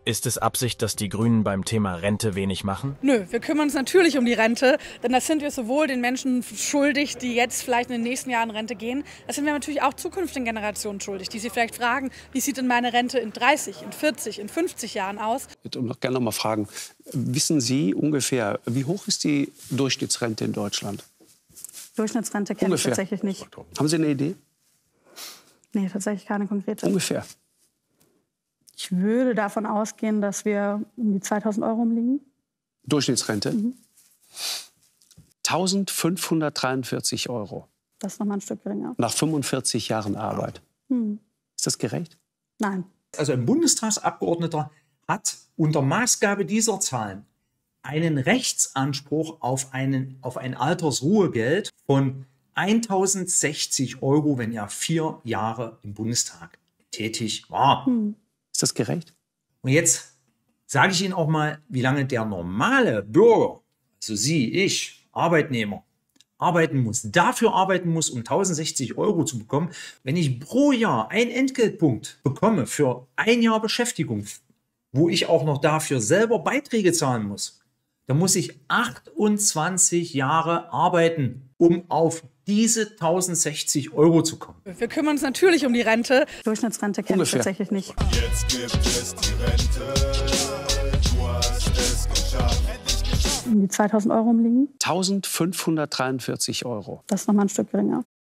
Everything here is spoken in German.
Ist es Absicht, dass die Grünen beim Thema Rente wenig machen? Nö, wir kümmern uns natürlich um die Rente, denn das sind wir sowohl den Menschen schuldig, die jetzt vielleicht in den nächsten Jahren Rente gehen, das sind wir natürlich auch zukünftigen Generationen schuldig, die sich vielleicht fragen, wie sieht denn meine Rente in 30, in 40, in 50 Jahren aus? Ich würde gerne noch mal fragen, wissen Sie ungefähr, wie hoch ist die Durchschnittsrente in Deutschland? Durchschnittsrente kenne ich tatsächlich nicht. Haben Sie eine Idee? Nee, tatsächlich keine konkrete. Ungefähr. Ich würde davon ausgehen, dass wir um die 2.000 € liegen. Durchschnittsrente? 1.543 €. Das ist noch mal ein Stück geringer. Nach 45 Jahren Arbeit. Ist das gerecht? Nein. Also ein Bundestagsabgeordneter hat unter Maßgabe dieser Zahlen einen Rechtsanspruch auf ein Altersruhegeld von 1.060 €, wenn er 4 Jahre im Bundestag tätig war. Ist das gerecht? Und jetzt sage ich Ihnen auch mal, wie lange der normale Bürger, also Sie, ich, Arbeitnehmer, dafür arbeiten muss, um 1.060 € zu bekommen. Wenn ich pro Jahr einen Entgeltpunkt bekomme für 1 Jahr Beschäftigung, wo ich auch noch dafür selber Beiträge zahlen muss, dann muss ich 28 Jahre arbeiten, um auf diese 1.060 € zu kommen. Wir kümmern uns natürlich um die Rente. Durchschnittsrente kenne ich tatsächlich nicht. Jetzt gibt es die Rente, du hast es geschafft. Um die 2.000 € liegen. 1.543 €. Das ist noch mal ein Stück geringer.